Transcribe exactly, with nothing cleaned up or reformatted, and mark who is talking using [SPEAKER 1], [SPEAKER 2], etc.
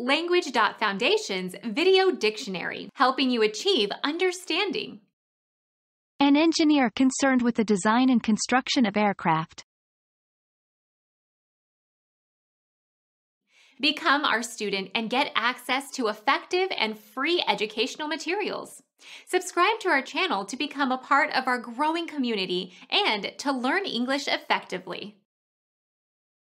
[SPEAKER 1] Language.Foundation's Video Dictionary, helping you achieve understanding.
[SPEAKER 2] An engineer concerned with the design and construction of aircraft.
[SPEAKER 1] Become our student and get access to effective and free educational materials. Subscribe to our channel to become a part of our growing community and to learn English effectively.